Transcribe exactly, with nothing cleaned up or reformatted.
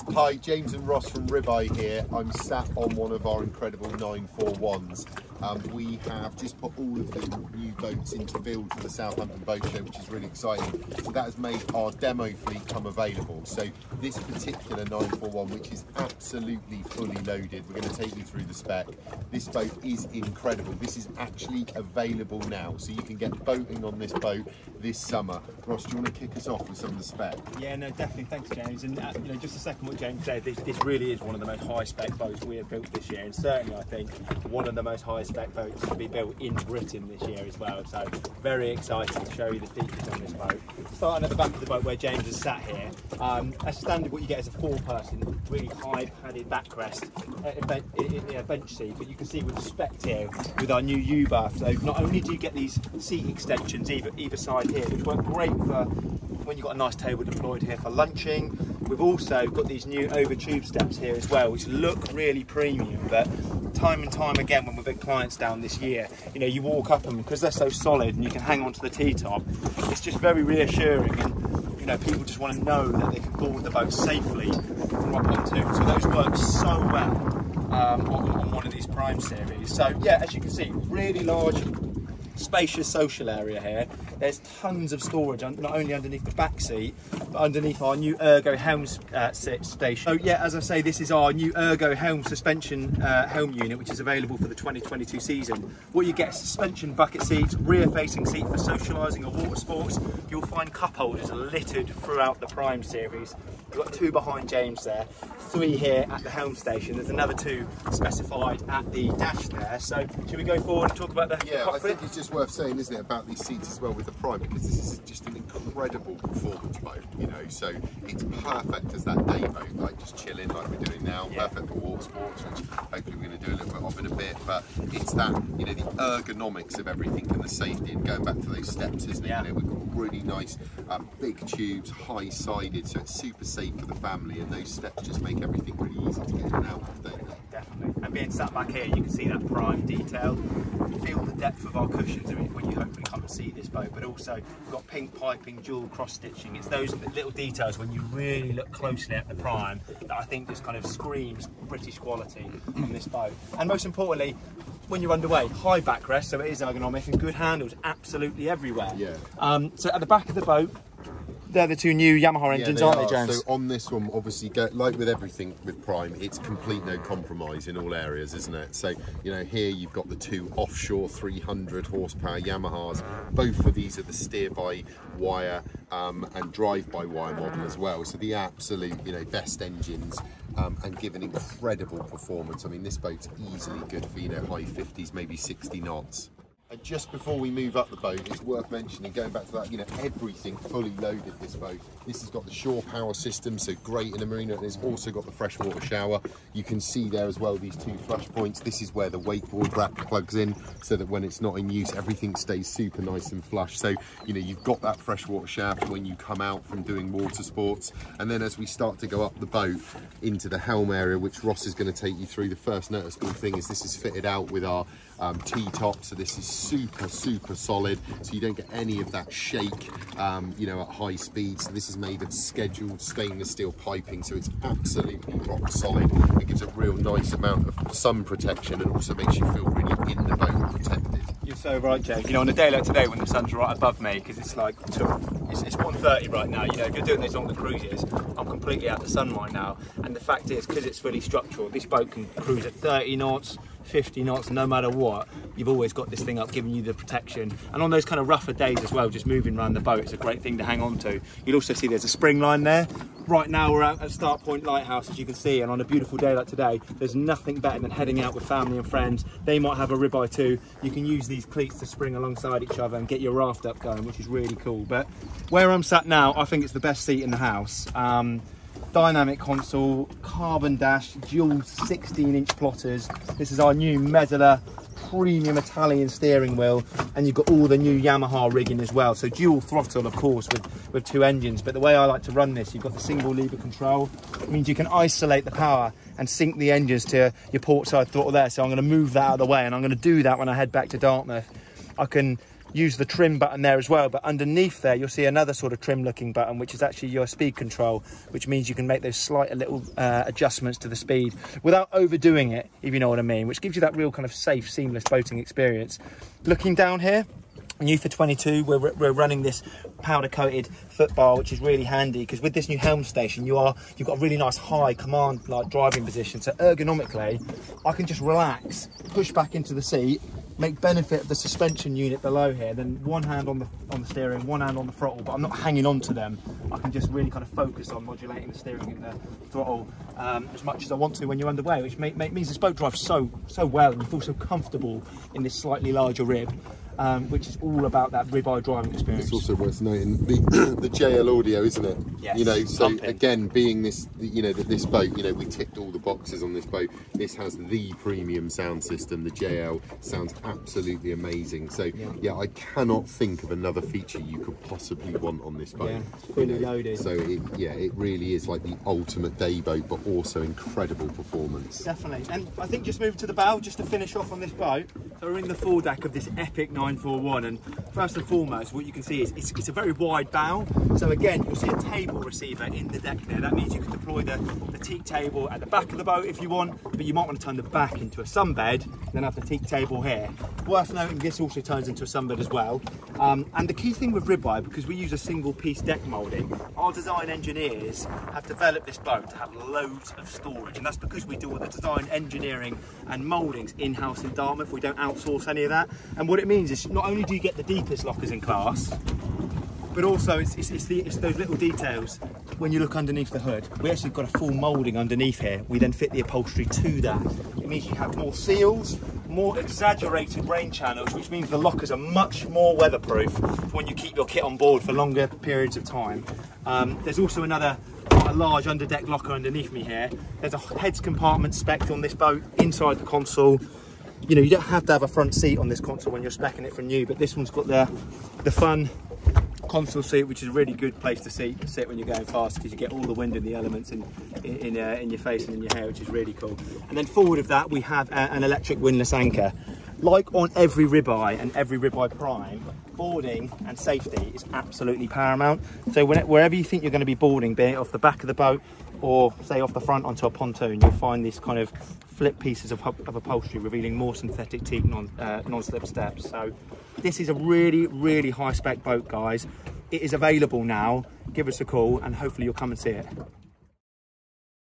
Hi, James and Ross from Ribeye here. I'm sat on one of our incredible nine forty-ones. Um, we have just put all of the new boats into build for the Southampton Boat Show, which is really exciting. So that has made our demo fleet come available. So this particular nine forty-one, which is absolutely fully loaded, we're going to take you through the spec. This boat is incredible. This is actually available now, so you can get boating on this boat this summer. Ross, do you want to kick us off with some of the spec? Yeah, no, definitely. Thanks, James. And uh, you know, just a second, what James said, this, this really is one of the most high spec boats we have built this year, and certainly I think one of the most high spec boats to be built in Britain this year as well. So very excited to show you the features on this boat. Starting at the back of the boat where James is sat here, um, as standard what you get is a four-person, really high padded backrest, in a bench seat. But you can see we've spec'd here with our new U-berth. So not only do you get these seat extensions either either side here, which work great for when you've got a nice table deployed here for lunching. We've also got these new over tube steps here as well, which look really premium, but time and time again when we've had clients down this year, you know, you walk up them because they're so solid and you can hang on to the T-top. It's just very reassuring, and you know, people just want to know that they can board the boat safely from up onto. So those work so well um, on, on one of these Prime series. So yeah, as you can see, really large, spacious social area here. There's tons of storage, not only underneath the back seat, but underneath our new Ergo helm uh, station. So yeah, as I say, this is our new Ergo helm suspension uh, helm unit, which is available for the twenty twenty-two season. What you get is suspension bucket seats, rear-facing seat for socialising or water sports. You'll find cup holders littered throughout the Prime series. We've got two behind James there, three here at the helm station. There's another two specified at the dash there. So should we go forward and talk about the Yeah, cockpit? I think it's just worth saying, isn't it, about these seats as well with the Prime, because this is just an incredible performance boat, you know, so it's perfect as that day boat, like just chilling like we're doing now, yeah. Perfect for water sports, which hopefully we're going to do a little bit of in a bit, but it's that, you know, the ergonomics of everything and the safety, and going back to those steps, isn't it? Yeah. You know, we've got really nice um, big tubes, high-sided, so it's super safe for the family, and those steps just make everything really easy to get in and out of, don't they? Definitely. And being sat back here, you can see that Prime detail. You feel the depth of our cushions when you hopefully come and see this boat, but also we've got pink piping, dual cross stitching. It's those little details when you really look closely at the Prime that I think just kind of screams British quality on this boat. And most importantly, when you're underway, high backrest, so it is ergonomic, and good handles absolutely everywhere. Yeah. Um, so at the back of the boat, they're the two new Yamaha engines, yeah, they aren't are. they, James? So on this one, obviously, go, like with everything with Prime, it's complete no compromise in all areas, isn't it? So, you know, here you've got the two offshore three hundred horsepower Yamahas. Both of these are the steer-by-wire um, and drive-by-wire model as well. So the absolute, you know, best engines. Um, and give an incredible performance. I mean, this boat's easily good for, you know, high fifties, maybe sixty knots. And just before we move up the boat, it's worth mentioning, going back to that, you know, everything fully loaded, this boat. This has got the shore power system, so great in a marina, and it's also got the freshwater shower. You can see there as well these two flush points. This is where the wakeboard rack plugs in, so that when it's not in use, everything stays super nice and flush. So, you know, you've got that freshwater shower for when you come out from doing water sports. And then as we start to go up the boat into the helm area, which Ross is going to take you through, the first noticeable thing is this is fitted out with our um, T-top, so this is super, super solid, so you don't get any of that shake, um, you know, at high speed. So this is made of scheduled stainless steel piping, so it's absolutely rock solid. It gives a real nice amount of sun protection, and also makes you feel really in the boat protected. You're so right, Jake. You know, on a day like today when the sun's right above me, because it's like, it's, it's one thirty right now, you know, if you're doing these longer cruises, I'm completely out of the sun right now. And the fact is, because it's fully structural, this boat can cruise at thirty knots, fifty knots, no matter what. You've always got this thing up giving you the protection. And on those kind of rougher days as well, just moving around the boat, it's a great thing to hang on to. You'll also see there's a spring line there. Right now we're out at Start Point Lighthouse, as you can see, and on a beautiful day like today, there's nothing better than heading out with family and friends. They might have a ribeye too. You can use these cleats to spring alongside each other and get your raft up going, which is really cool. But where I'm sat now, I think it's the best seat in the house. Um, dynamic console, carbon dash, dual sixteen inch plotters. This is our new Medulla premium Italian steering wheel, and you've got all the new Yamaha rigging as well. So dual throttle, of course, with, with two engines. But the way I like to run this, you've got the single lever control. It means you can isolate the power and sync the engines to your port side throttle there. So I'm going to move that out of the way, and I'm going to do that when I head back to Dartmouth. I can use the trim button there as well, but underneath there you'll see another sort of trim looking button, which is actually your speed control, which means you can make those slight little uh, adjustments to the speed without overdoing it, if you know what I mean, which gives you that real kind of safe, seamless boating experience. Looking down here, new for twenty-two, we're, we're running this powder coated footbar, which is really handy because with this new helm station you are you've got a really nice high command like driving position, so ergonomically I can just relax, push back into the seat, make benefit of the suspension unit below here, then one hand on the on the steering, one hand on the throttle, but I'm not hanging on to them. I can just really kind of focus on modulating the steering and the throttle um, as much as I want to when you're underway, which make, make, means this boat drives so so well and you feel so comfortable in this slightly larger rib. Um, which is all about that ribeye driving experience. It's also worth noting the the J L audio, isn't it? Yes. You know, so Pumping. again, being this, you know, that this boat, you know, we ticked all the boxes on this boat. This has the premium sound system. The J L sounds absolutely amazing. So yeah, yeah I cannot think of another feature you could possibly want on this boat. Yeah, it's fully you know? loaded. So it, yeah, it really is like the ultimate day boat, but also incredible performance. Definitely. And I think just moving to the bow, just to finish off on this boat. So we're in the foredeck of this epic nine forty-one, and first and foremost what you can see is it's, it's a very wide bow. So again, you'll see a table receiver in the deck there. That means you can deploy the, the teak table at the back of the boat if you want, but you might want to turn the back into a sunbed, then have the teak table here. Worth noting, this also turns into a sunbed as well. Um, and the key thing with Ribeye, because we use a single piece deck moulding, our design engineers have developed this boat to have loads of storage, and that's because we do all the design engineering and mouldings in-house in Dartmouth. We don't outsource any of that, and what it means is not only do you get the deepest lockers in class, but also it's, it's, it's, the, it's those little details. When you look underneath the hood, we actually got a full moulding underneath here. We then fit the upholstery to that. It means you have more seals, more exaggerated rain channels, which means the lockers are much more weatherproof for when you keep your kit on board for longer periods of time. Um, there's also another quite a large underdeck locker underneath me here. There's a heads compartment spec'd on this boat inside the console. You know, you don't have to have a front seat on this console when you're speccing it from new, but this one's got the the fun console seat, which is a really good place to sit, sit when you're going fast, because you get all the wind and the elements in in, in, uh, in your face and in your hair, which is really cool. And then forward of that, we have a, an electric windlass anchor. Like on every Ribeye and every Ribeye Prime, boarding and safety is absolutely paramount. So when, wherever you think you're going to be boarding, be it off the back of the boat or say off the front onto a pontoon, you'll find these kind of flip pieces of, of upholstery revealing more synthetic teak non, uh, non-slip steps. So this is a really, really high spec boat, guys. It is available now. Give us a call and hopefully you'll come and see it.